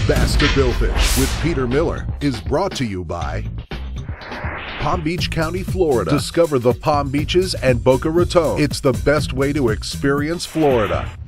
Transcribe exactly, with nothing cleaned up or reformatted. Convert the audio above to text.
Bass to Billfish with Peter Miller is brought to you by Palm Beach County, Florida. Discover the Palm Beaches and Boca Raton. It's the best way to experience Florida.